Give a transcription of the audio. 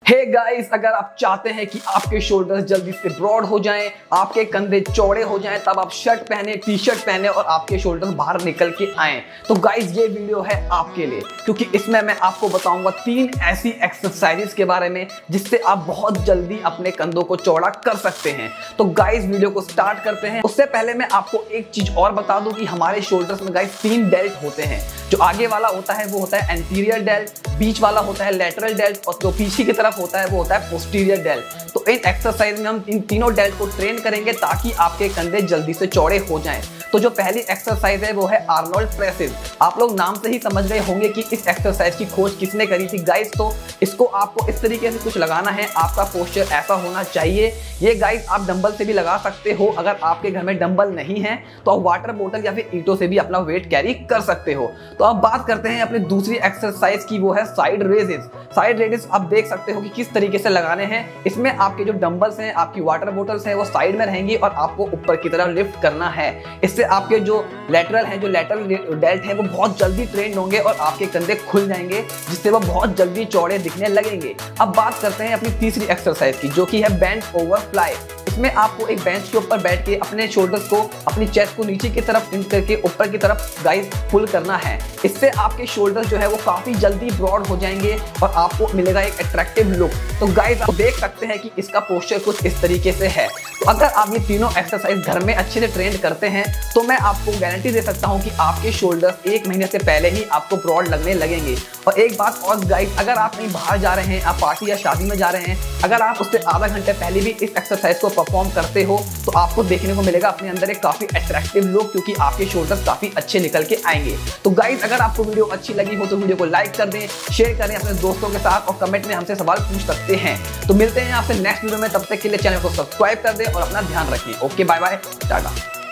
Hey guys, अगर आप चाहते हैं कि आपके शोल्डर्स जल्दी से ब्रॉड हो जाएं, आपके कंधे चौड़े हो जाएं, तब आप शर्ट पहने, टी शर्ट पहने और आपके शोल्डर्स बाहर निकल के आएं, तो गाइस ये वीडियो है आपके लिए, क्योंकि इसमें मैं आपको बताऊंगा 3 ऐसी एक्सरसाइजेस के बारे में जिससे आप बहुत जल्दी अपने कंधों को चौड़ा कर सकते हैं। तो गाइस वीडियो को स्टार्ट करते हैं। उससे पहले मैं आपको एक चीज और बता दूं कि हमारे शोल्डर्स में गाइस 3 डेल्ट होते हैं। जो आगे वाला होता है वो होता है एंटीरियर डेल्ट, बीच वाला होता है लेटरल डेल्ट और जो पीछे की तरफ होता है वो होता है पोस्टीरियर डेल्ट। तो इन एक्सरसाइज में हम इन तीनों डेल्ट को ट्रेन करेंगे ताकि आपके कंधे जल्दी से चौड़े हो जाएं। तो जो पहली एक्सरसाइज है वो है आर्नोल्ड प्रेसेस। आप लोग नाम से ही समझ गए होंगे कि इस एक्सरसाइज की खोज किसने करी थी गाइस। तो इसको आपको इस तरीके से कुछ लगाना है, आपका पोस्चर ऐसा होना चाहिए। ये गाइस आप डंबल से भी लगा सकते हो। अगर आपके घर में डंबल नहीं है तो आप वाटर बोतल या फिर ईंटों से भी अपना वेट कैरी कर सकते हो। तो अब बात करते हैं अपनी दूसरी एक्सरसाइज की, वो है साइड रेजेस। साइड रेजेस आप देख सकते हो कि किस तरीके से लगाने हैं। इसमें आपके जो डंबल्स हैं, आपकी वाटर बोतल्स हैं, वो साइड में रहेंगी और आपको ऊपर की तरफ लिफ्ट करना है। इससे आपके जो लेटरल हैं, जो लेटरल डेल्ट हैं, वो बहुत जल्दी ट्रेन होंगे और आपके कंधे खुल जाएंगे, जिससे वो बहुत जल्दी चौड़े दिखने लगेंगे। अब बात करते हैं अपनी तीसरी एक्सरसाइज की, जो कि है बेंट ओवर फ्लाई। इसमें आपको एक बेंच के ऊपर बैठ के अपने शोल्डर्स को, अपनी चेस्ट को नीचे की तरफ टिल्ट करके ऊपर की तरफ गाइस पुल करना है। इससे आपके शोल्डर्स जो है वो काफी जल्दी ब्रॉड हो जाएंगे और आपको मिलेगा एक अट्रैक्टिव लुक। तो गाइस आप देख सकते हैं कि इसका पोस्चर कुछ इस तरीके से है। तो अगर आप ये तीनों एक्सरसाइज घर में अच्छे से ट्रेन करते हैं तो मैं आपको गारंटी दे सकता हूं कि आपके शोल्डर्स 1 महीने से पहले ही आपको ब्रॉड लगने लगेंगे। और एक बात और गाइस, अगर आप कहीं बाहर जा रहे हैं, आप पार्टी या शादी में जा रहे हैं, अगर आप उससे आधा घंटे पहले भी इस एक्सरसाइज को परफॉर्म करते हो तो आपको देखने को मिलेगा अपने अंदर एक काफी अट्रैक्टिव लुक, क्योंकि आपके शोल्डर्स काफी अच्छे निकल के आएंगे। तो गाइस अगर आपको वीडियो अच्छी लगी हो तो वीडियो को लाइक कर दें, शेयर करें अपने दोस्तों के साथ और कमेंट में हमसे सवाल पूछ सकते हैं। तो मिलते हैं आपसे नेक्स्ट वीडियो में, तब तक के लिए चैनल को सब्सक्राइब कर दें और अपना ध्यान रखें। Okay, bye bye, Tata.